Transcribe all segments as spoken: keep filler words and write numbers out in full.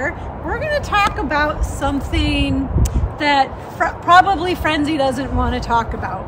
here, we're going to talk about something that fr- probably Frenzy doesn't want to talk about.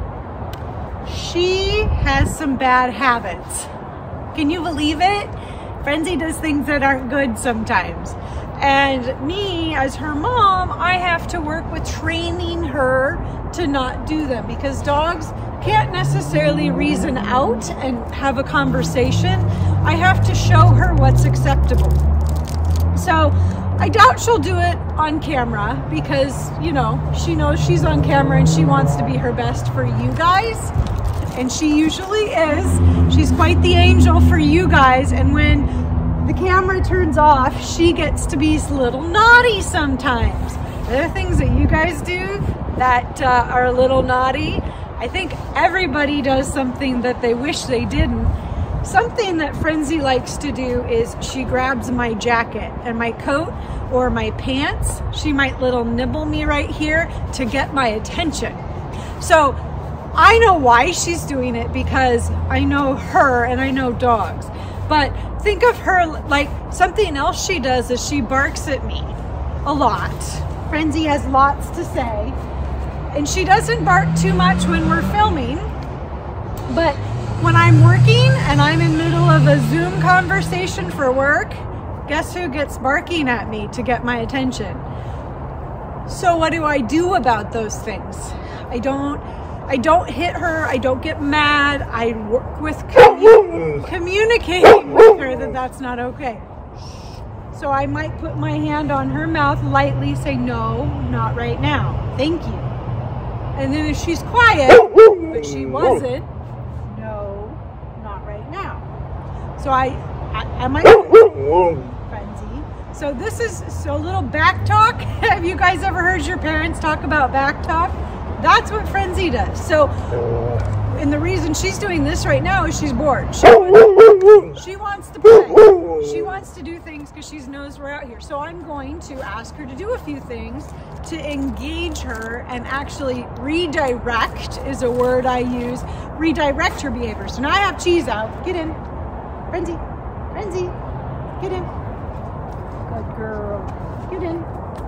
She has some bad habits. Can you believe it? Frenzy does things that aren't good sometimes. And me, as her mom, I have to work with training her to not do them, because dogs can't necessarily reason out and have a conversation. I have to show her what's acceptable. So I doubt she'll do it on camera because, you know, she knows she's on camera and she wants to be her best for you guys. And she usually is. She's quite the angel for you guys. And when the camera turns off, she gets to be a little naughty sometimes. There are things that you guys do that uh, are a little naughty. I think everybody does something that they wish they didn't. Something that Frenzy likes to do is she grabs my jacket and my coat or my pants. She might little nibble me right here to get my attention. So I know why she's doing it, because I know her and I know dogs. But think of her like something else she does is she barks at me a lot. Frenzy has lots to say. And she doesn't bark too much when we're filming, but when I'm working and I'm in the middle of a Zoom conversation for work, guess who gets barking at me to get my attention? So what do I do about those things? I don't, I don't hit her. I don't get mad. I work with commu- communicating with her that that's not okay. So I might put my hand on her mouth lightly, say, no, not right now. Thank you. And then if she's quiet, but she wasn't, no, not right now. So I, I, I might, Frenzy. So this is so a little back talk. Have you guys ever heard your parents talk about back talk? That's what Frenzy does. So, and the reason she's doing this right now is she's bored. She wants, she wants to play. She wants to do things because she knows we're out here. So I'm going to ask her to do a few things to engage her and actually redirect is a word I use. Redirect her behavior. So now I have cheese out. Get in. Frenzy. Frenzy. Get in. Good girl. Get in.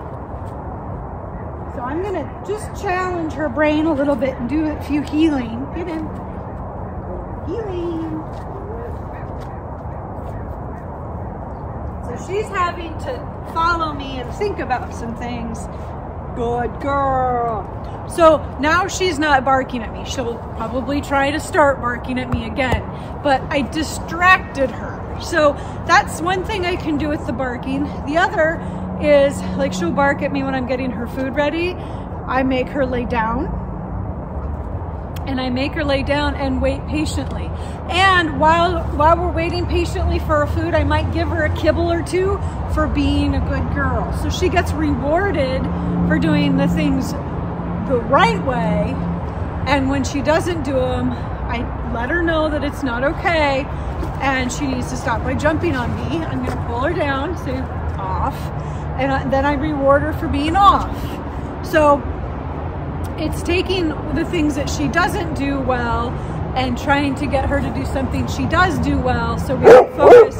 So I'm going to just challenge her brain a little bit and do a few healing. Get in. Healing. So she's having to follow me and think about some things. Good girl. So now she's not barking at me. She'll probably try to start barking at me again, but I distracted her. So that's one thing I can do with the barking. The other is, like, she'll bark at me when I'm getting her food ready. I make her lay down. And I make her lay down and wait patiently. And while while we're waiting patiently for her food, I might give her a kibble or two for being a good girl. So she gets rewarded for doing the things the right way. And when she doesn't do them, I let her know that it's not okay and she needs to stop by jumping on me. I'm going to pull her down, say off, and then I reward her for being off. So it's taking the things that she doesn't do well and trying to get her to do something she does do well, so we can focus.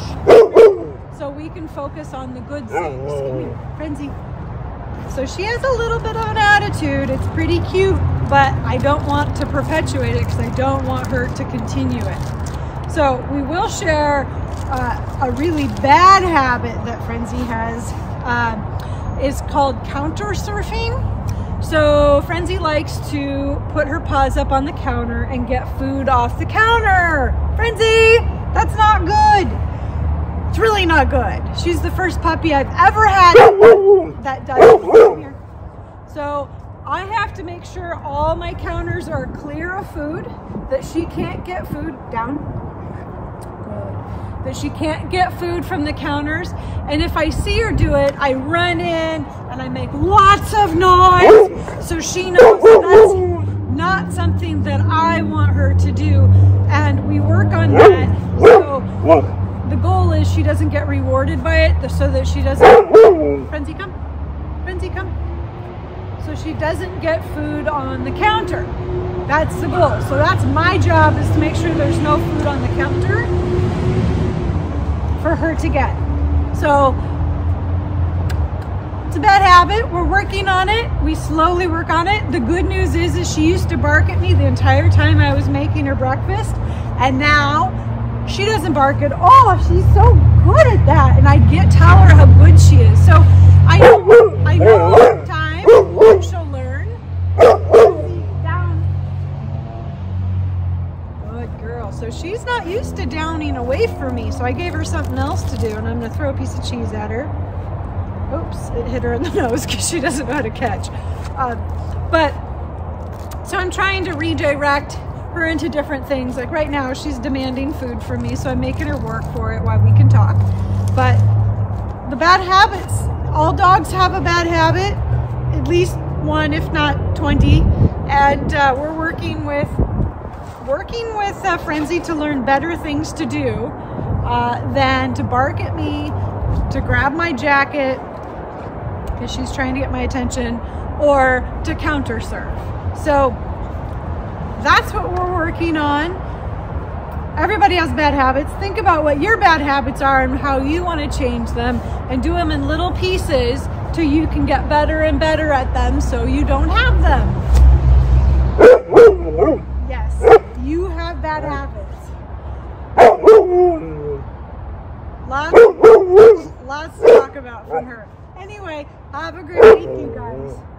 So we can focus on the good things. Come here, Frenzy. So she has a little bit of an attitude. It's pretty cute, but I don't want to perpetuate it because I don't want her to continue it. So we will share uh, a really bad habit that Frenzy has. Um, is called counter surfing. So Frenzy likes to put her paws up on the counter and get food off the counter. Frenzy, that's not good. It's really not good. She's the first puppy I've ever had that does. Come here. So I have to make sure all my counters are clear of food, that she can't get food down. Good. That she can't get food from the counters. And if I see her do it, I run in and I make lots of noise so she knows that that's not something that I want her to do. And we work on that. So the goal is she doesn't get rewarded by it, so that she doesn't. Frenzy, come. Frenzy, come. So she doesn't get food on the counter. That's the goal. So that's my job, is to make sure there's no food on the counter for her to get. So it's a bad habit. We're working on it. We slowly work on it. The good news is, is she used to bark at me the entire time I was making her breakfast. And now she doesn't bark at all. She's so good at that. And I get tell her how good she is. So I know, I know over time she'll learn. Down. Good girl. So she's not used to downing away from me. So I gave her something else to do. And I'm going to throw a piece of cheese at her. Oops, it hit her in the nose because she doesn't know how to catch. Uh, but, so I'm trying to redirect her into different things. Like right now, she's demanding food from me, so I'm making her work for it while we can talk. But the bad habits, all dogs have a bad habit, at least one, if not twenty. And uh, we're working with, working with uh, Frenzy to learn better things to do uh, than to bark at me, to grab my jacket, because she's trying to get my attention, or to counter serve. So that's what we're working on. Everybody has bad habits. Think about what your bad habits are and how you want to change them, and do them in little pieces till you can get better and better at them so you don't have them. Yes, you have bad habits. Lots, lots to talk about from her. Anyway, have a great week, you guys.